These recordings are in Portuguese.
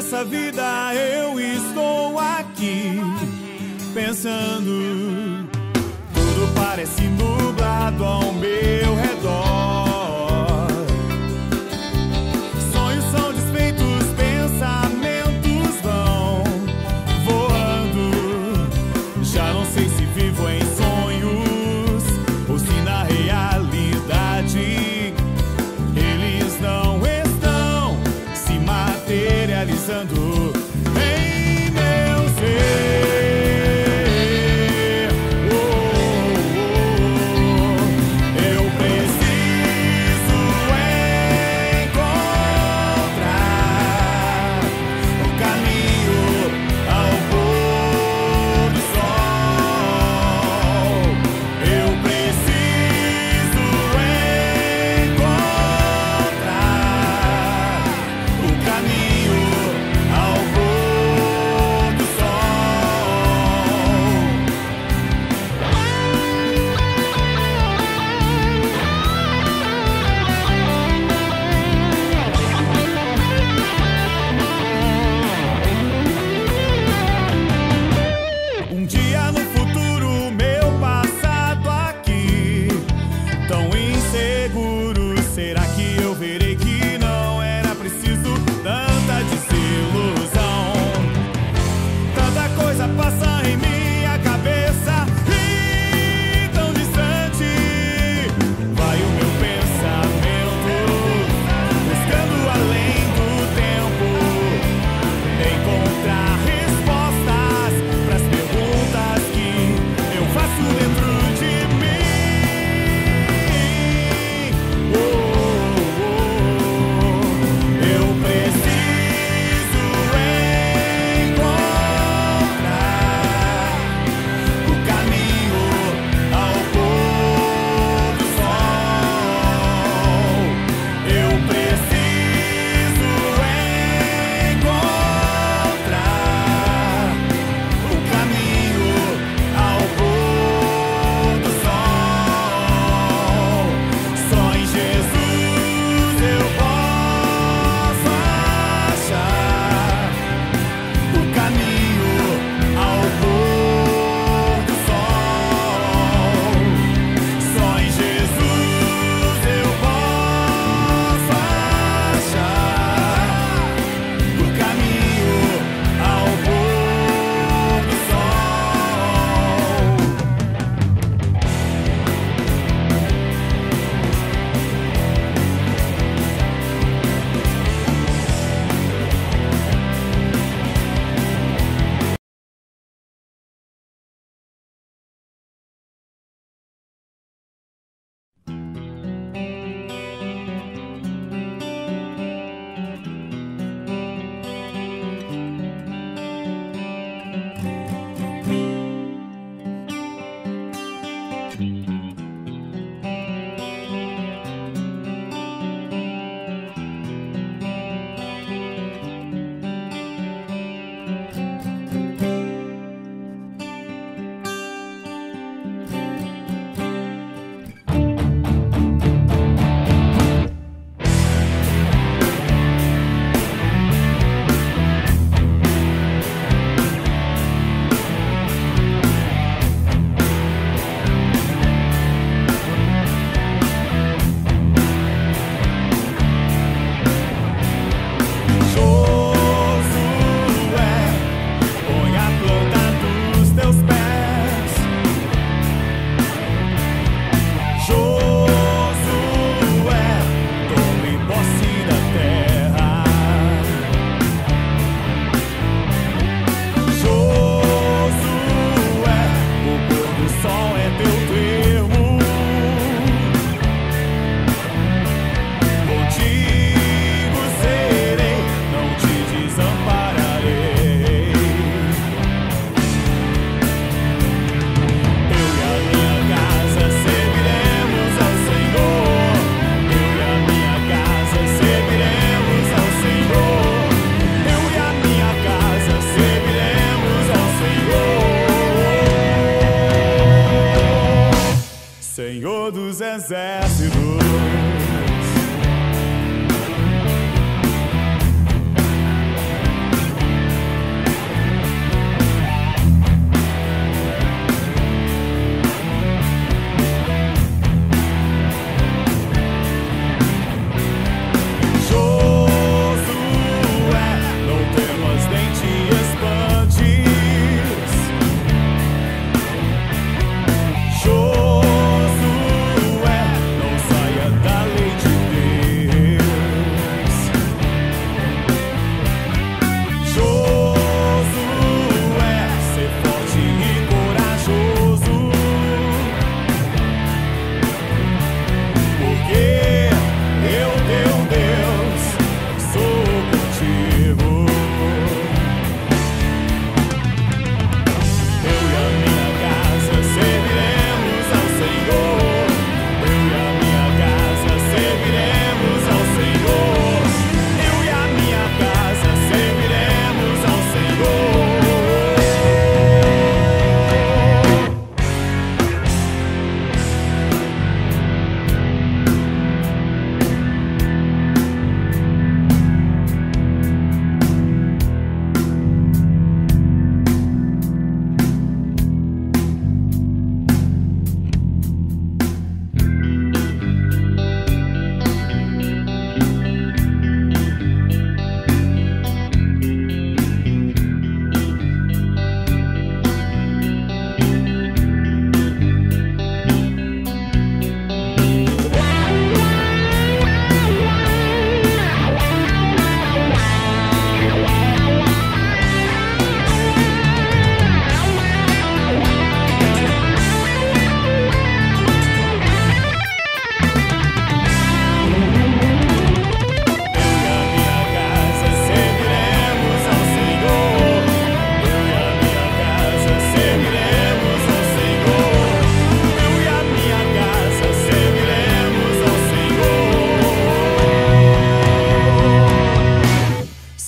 nessa vida eu estou aqui pensando. Tudo parece nublado ao meu redor. Sonhos são desfeitos, pensamentos vão voando. Já não sei se vivo em sonhos ou se na realidade eles não estão se materializando em meu ser.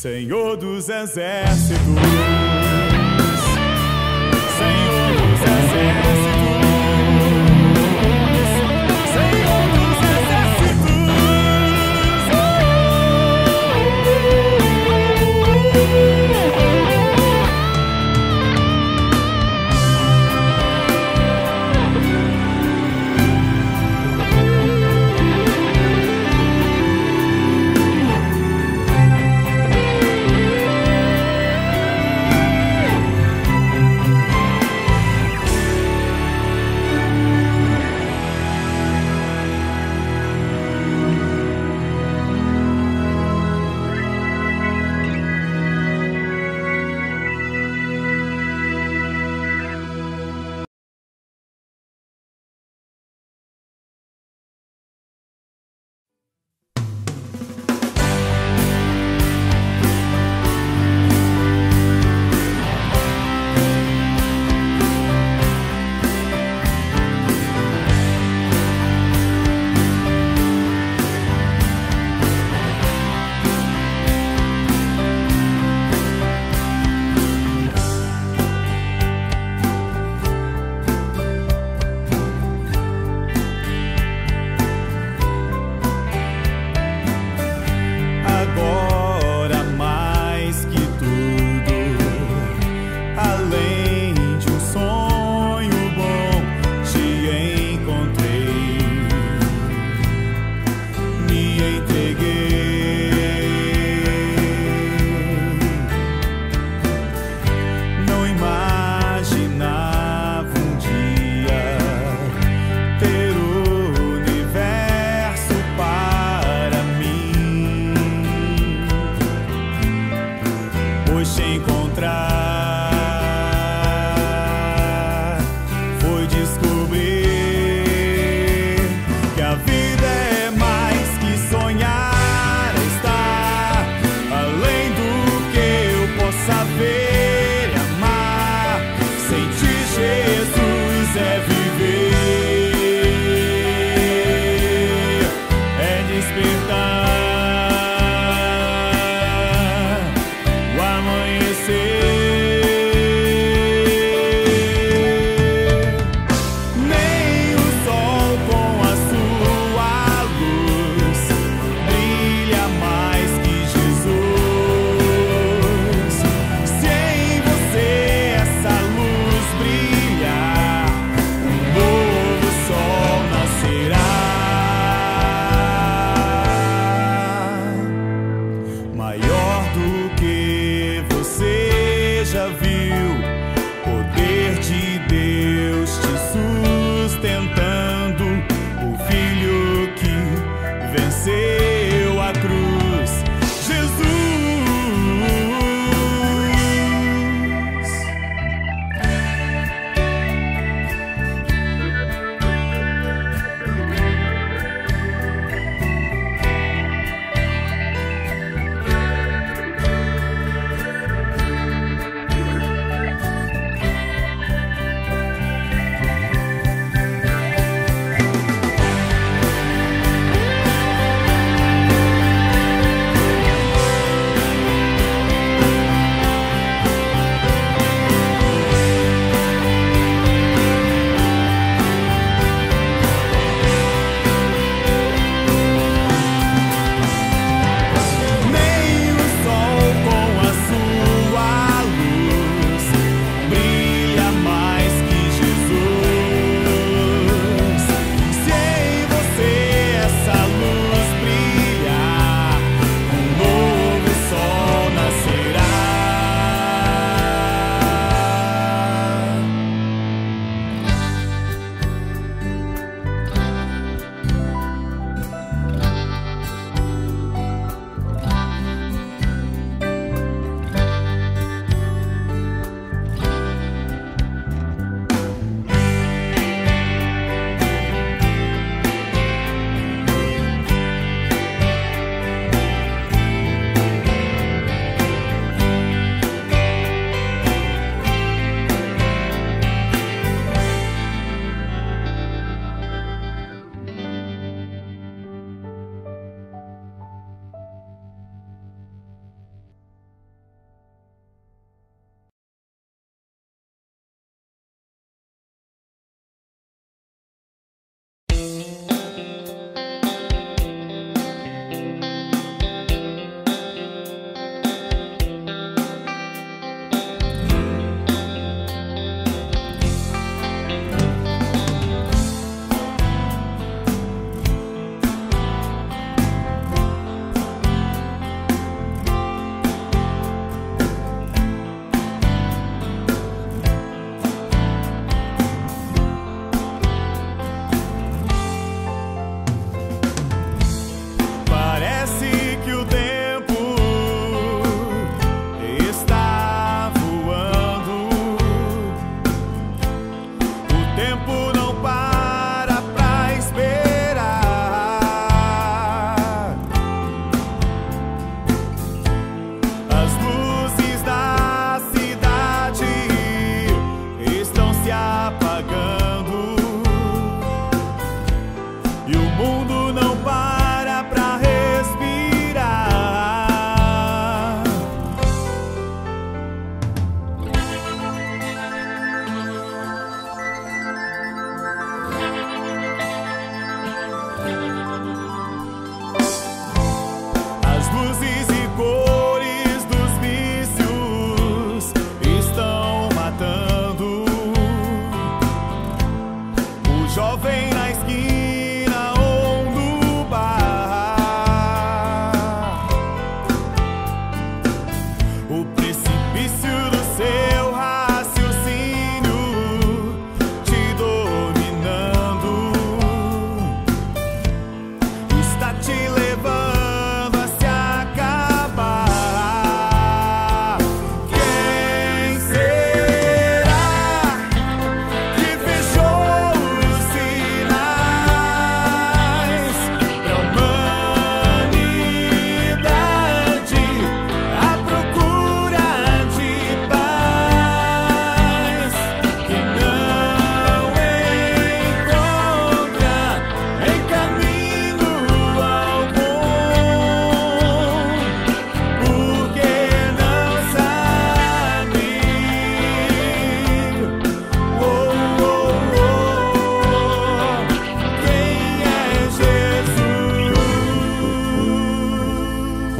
Senhor dos exércitos, Senhor dos exércitos, Senhor dos exércitos.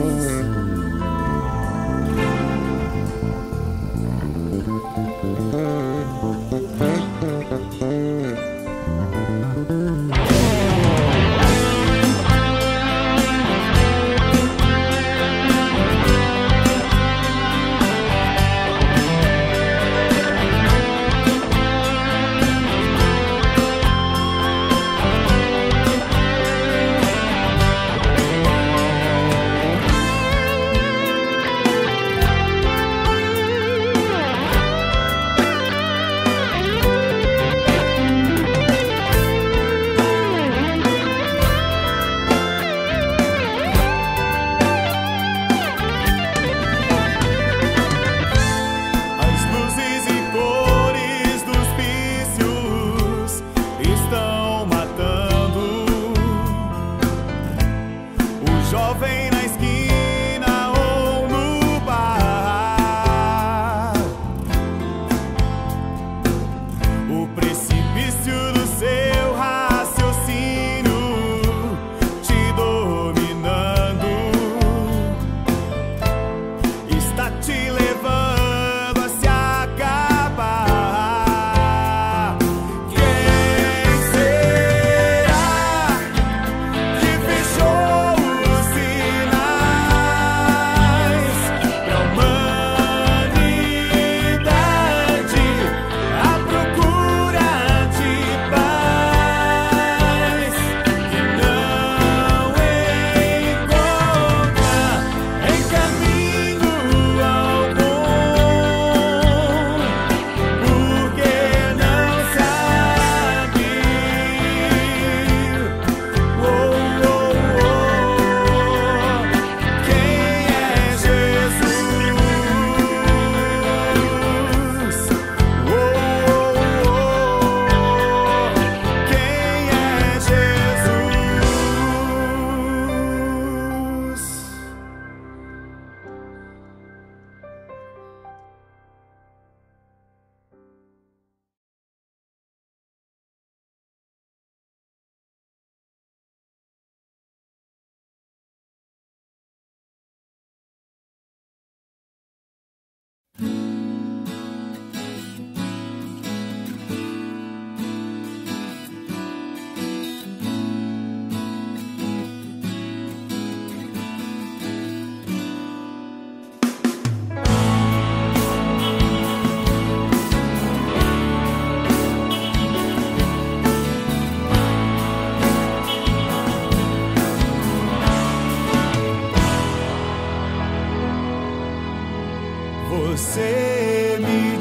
Você me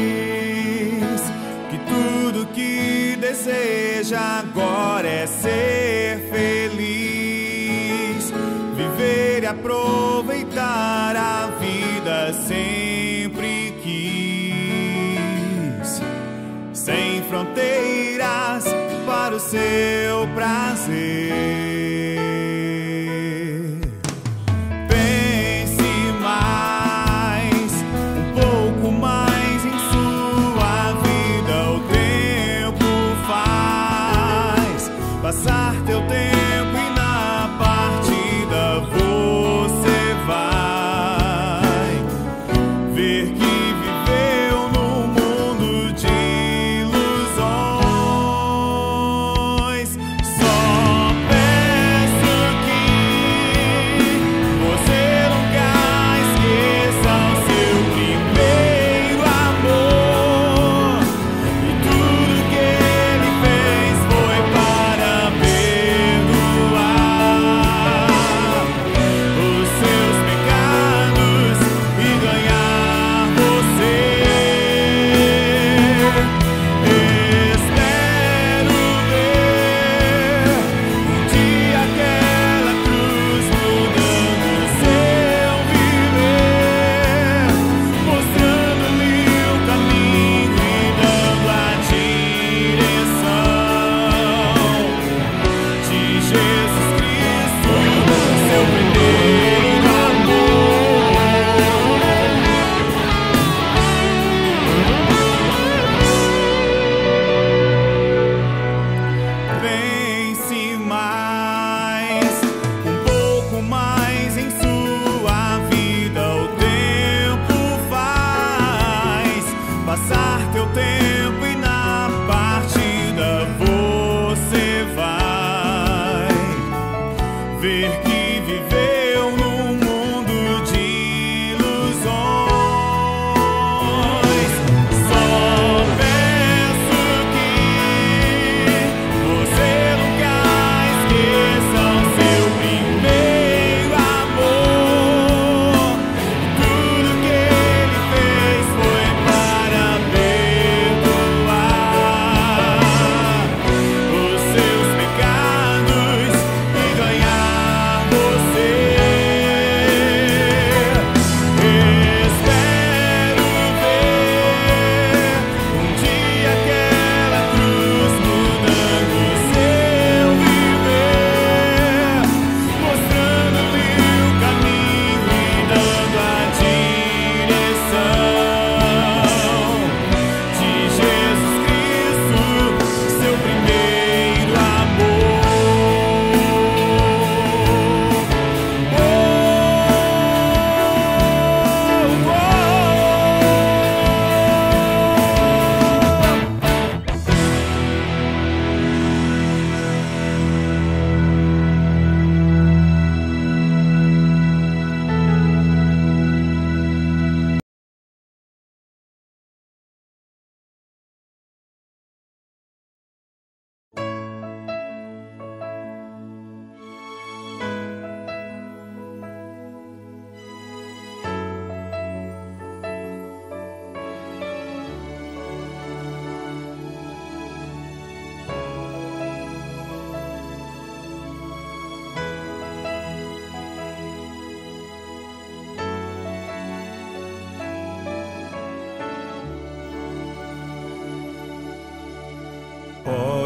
diz que tudo que deseja agora é ser feliz, viver e aproveitar a vida sempre quis, sem fronteiras para o seu prazer. Passar teu tempo e na partida você vai ver que viveu num mundo de ilusões. Só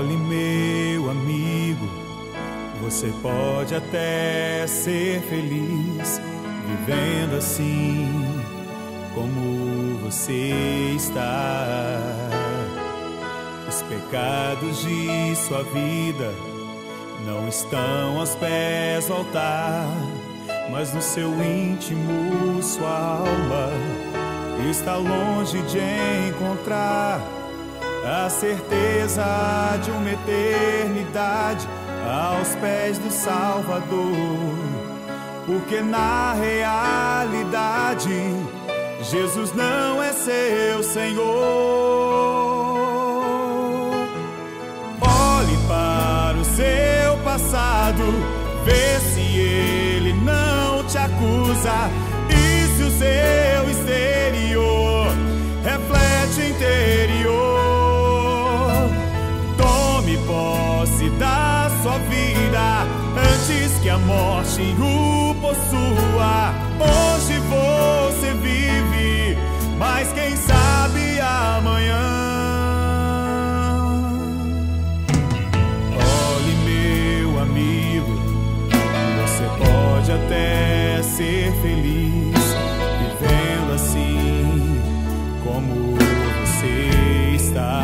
Olhe, meu amigo, você pode até ser feliz vivendo assim como você está. Os pecados de sua vida não estão aos pés do altar, mas no seu íntimo sua alma está longe de encontrar a certeza de uma eternidade aos pés do Salvador. Porque na realidade Jesus não é seu Senhor. Olhe para o seu passado, vê se ele não te acusa, e se o seu exterior reflete o interior. Tome posse da sua vida antes que a morte o possua. Hoje você vive, mas quem sabe amanhã. Olhe, meu amigo, você pode até ser feliz vivendo assim como você está.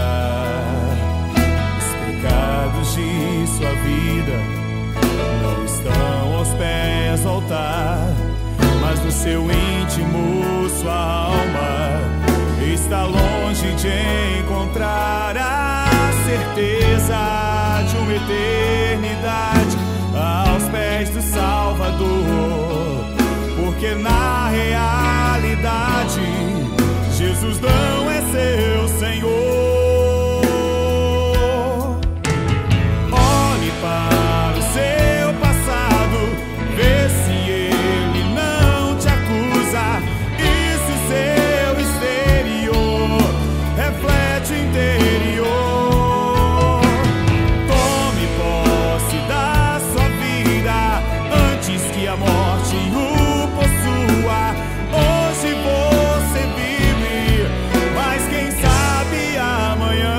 Os pecados de sua vida não estão aos pés do altar, mas no seu íntimo sua alma está longe de encontrar a certeza de uma eternidade aos pés do Salvador. Porque na realidade Jesus não é seu Senhor. Olhe para o seu passado, vê se ele não te acusa, e se o seu exterior reflete o interior. Tome posse da sua vida antes que a morte o possua. Hoje você vive, mas quem sabe amanhã.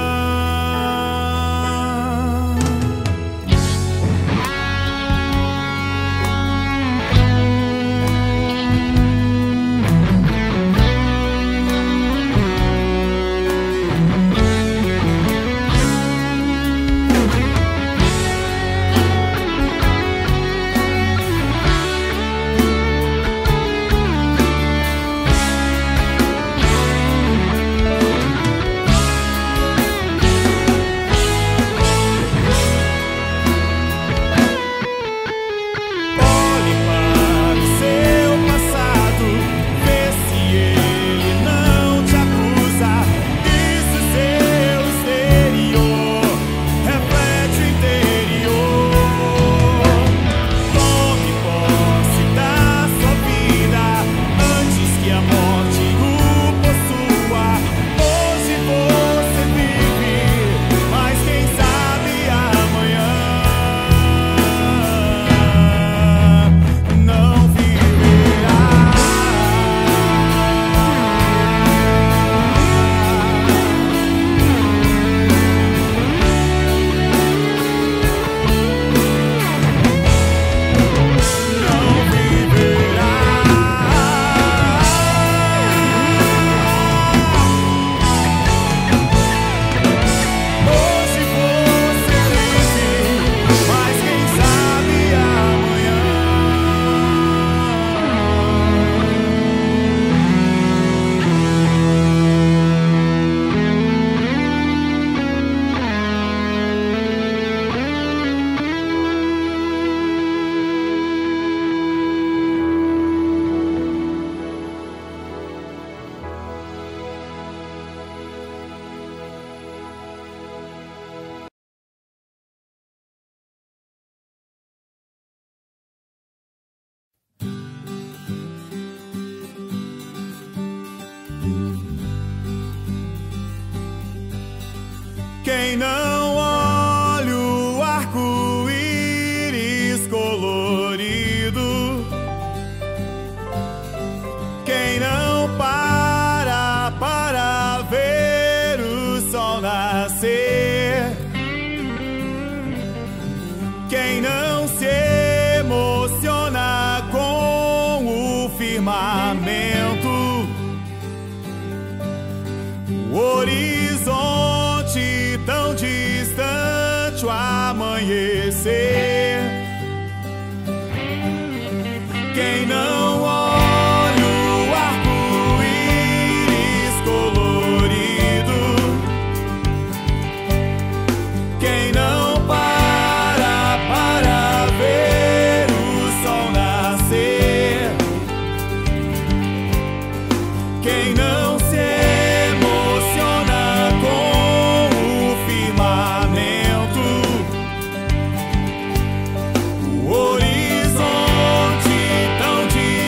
Quem não olha o arco-íris colorido, quem não para ver o sol nascer, firmamento, o horizonte tão distante, o amanhecer. Quem não olha o arco-íris colorido, quem não para ver o sol nascer, quem não se emociona com o firmamento, o horizonte tão distante,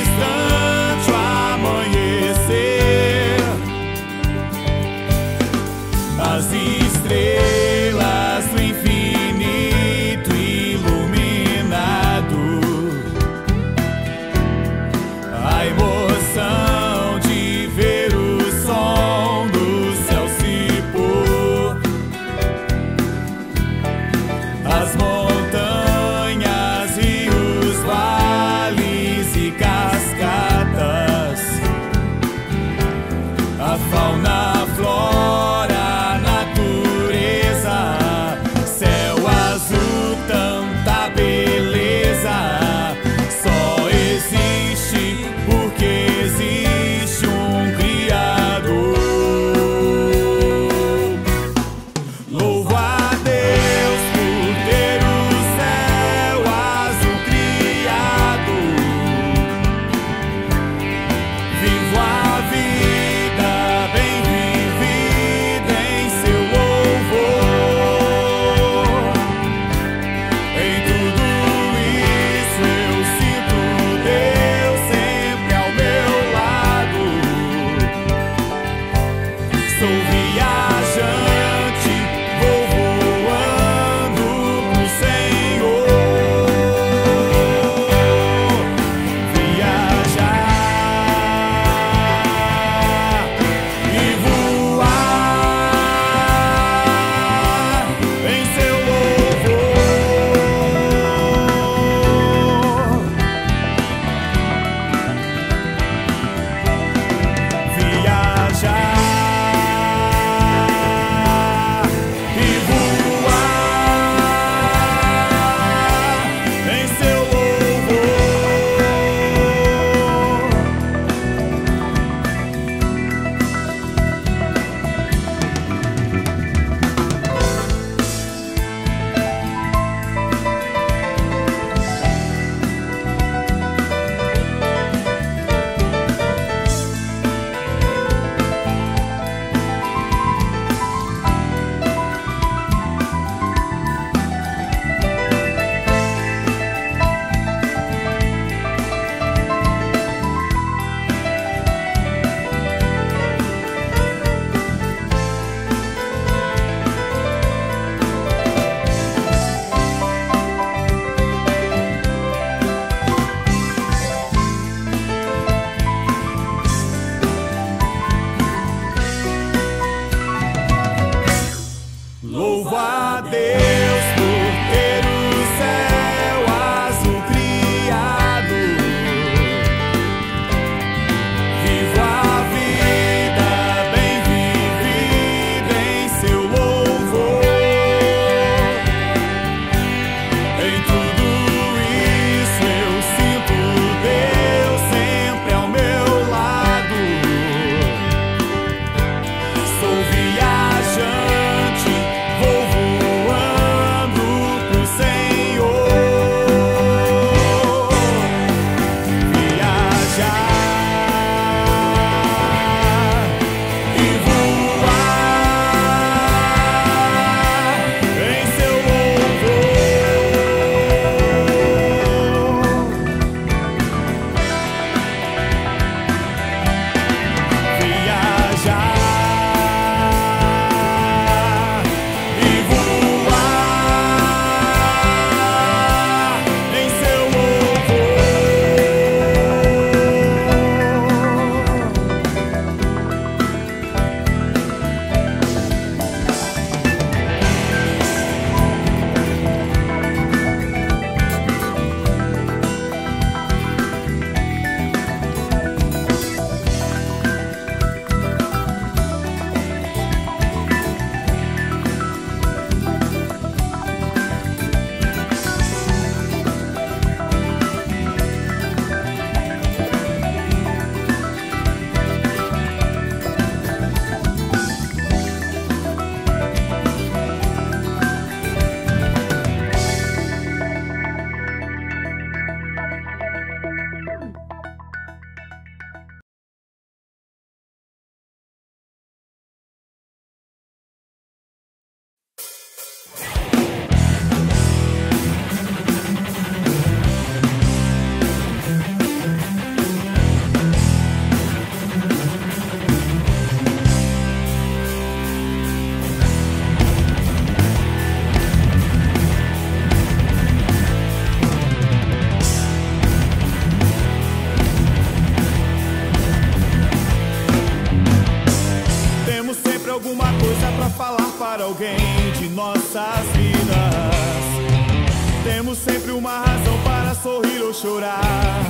alguma coisa pra falar para alguém de nossas vidas. Temos sempre uma razão para sorrir ou chorar.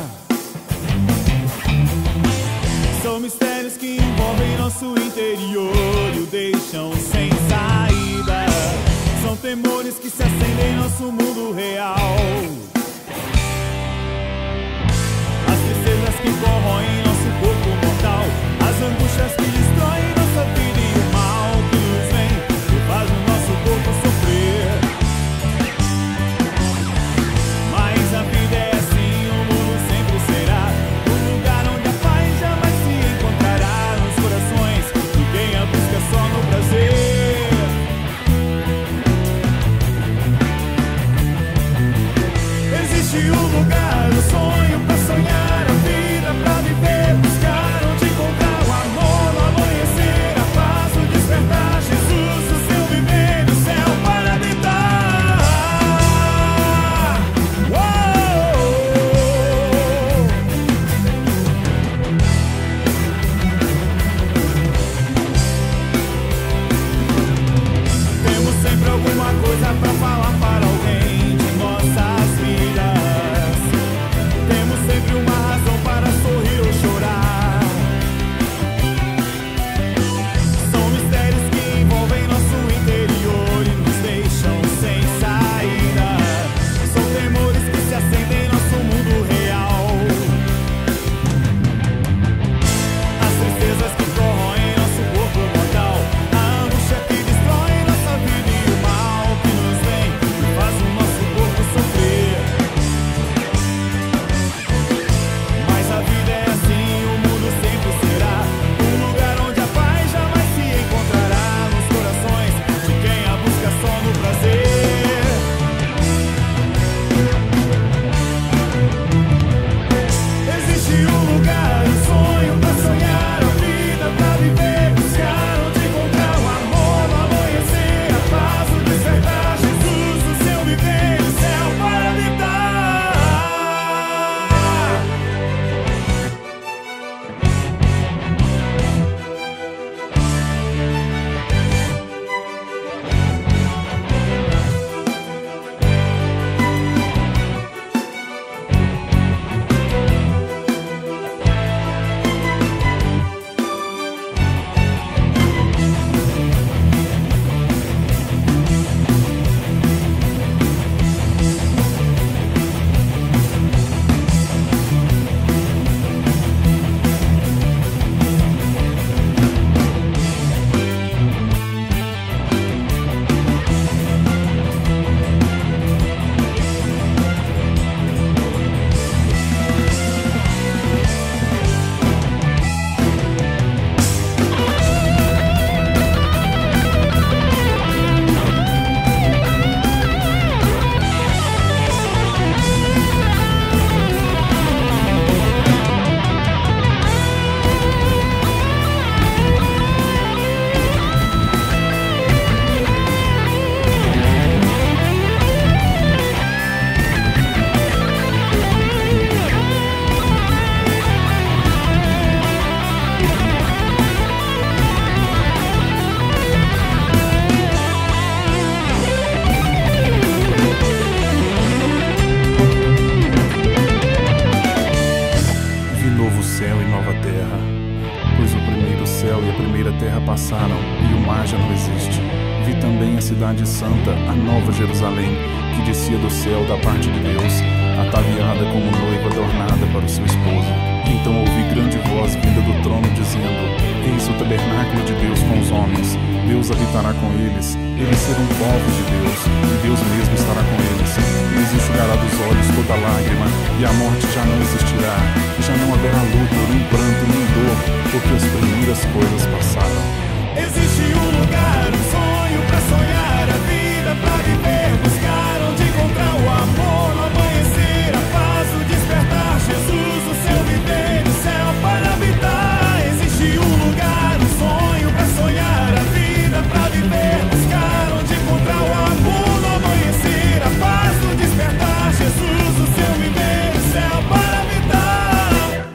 São mistérios que envolvem nosso interior e o deixam sem saída. São temores que se acendem em nosso mundo real. As tristezas que corroem nosso corpo mortal. As angústias que destroem nossa vida e o mal que nos vem e faz o nosso corpo sofrer. Mas a vida é assim, o mundo sempre será um lugar onde a paz jamais se encontrará nos corações de quem a busca só no prazer. Existe um lugar, um sonho pra sonhar a vida, pra viver, buscar onde encontrar o amor no amanhecer, a paz, o despertar, Jesus, o seu viver no céu para habitar. Temos sempre alguma coisa pra falar para alguém de nossas vidas. Temos sempre uma razão para sorrir ou chorar. São mistérios que envolvem nosso interior e nos deixam sem saída. São temores que se acendem em nosso mundo real. As tristezas que corroem nosso corpo mortal. A angústia que destrói nossa vida e o mal que nos vem e faz o nosso corpo sofrer. Mas a vida é assim, o mundo sempre será um lugar onde a paz jamais se encontrará nos corações de quem a busca só no prazer. Existe um lugar, um sonho pra sonhar a vida, pra viver, buscar onde encontrar o amor no amanhecer, a paz, o despertar, Jesus, o seu viver, o céu para habitar. Vi novo céu e nova terra, pois o primeiro céu e a primeira terra passaram, e o mar já não existe. Vi também a cidade santa, a nova Jerusalém, que descia do céu da parte de Deus, ataviada como noiva adornada para o seu esposo. Então ouvi grande voz vinda do trono dizendo: Eis o tabernáculo de Deus com os homens. Deus habitará com eles, eles serão povos de Deus, e Deus mesmo estará com eles. Lhes enxugará dos olhos toda lágrima, e a morte já não existirá, e já não haverá luto, nem pranto, nem dor, porque as primeiras coisas passaram. Existe um lugar, um sonho pra sonhar a vida, pra viver, buscar onde encontrar o amor no amanhecer, a paz, o despertar, Jesus, o seu viver no céu para habitar. Existe um lugar, um sonho pra sonhar a vida, pra viver, buscar onde encontrar o amor no amanhecer, a paz, o despertar, Jesus, o seu viver no céu para habitar.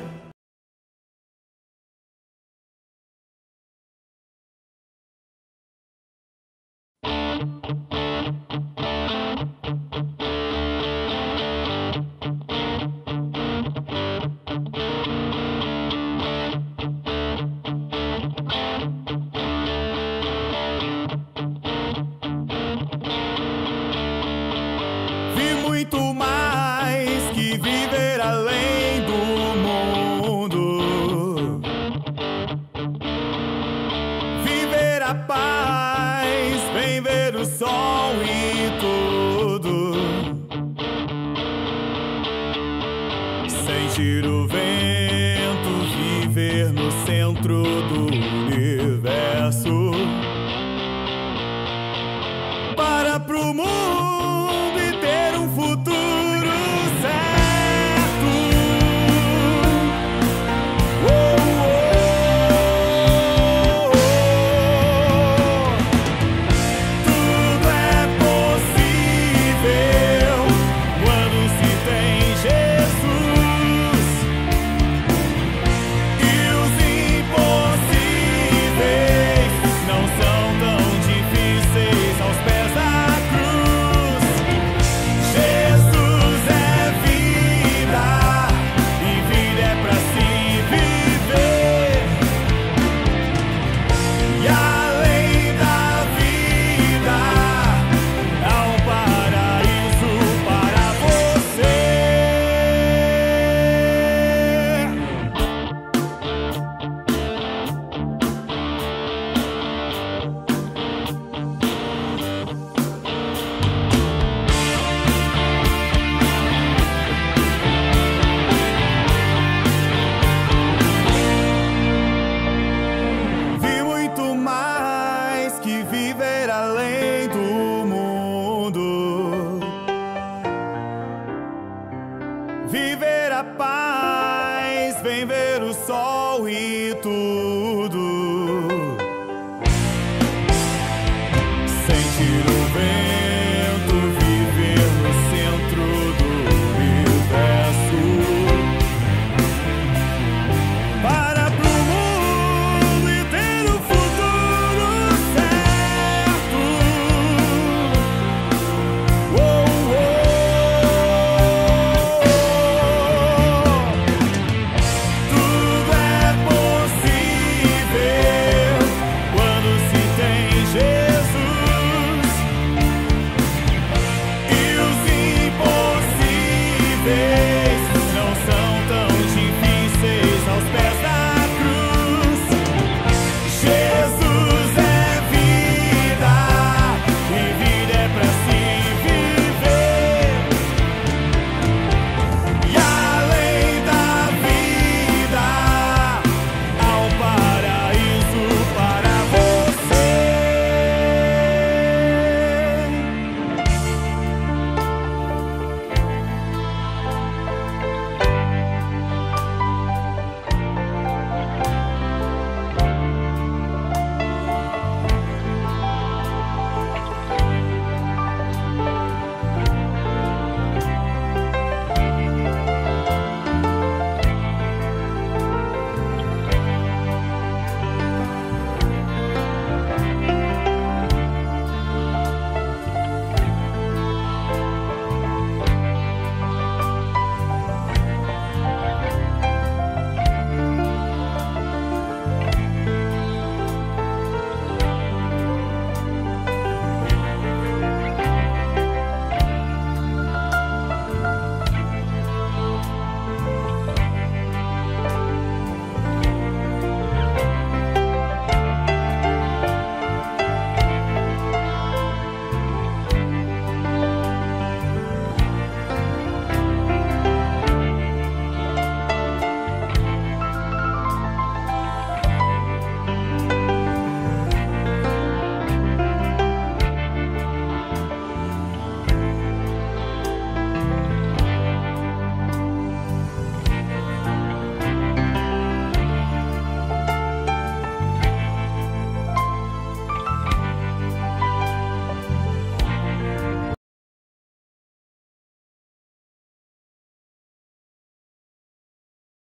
vem ver o sol e tudo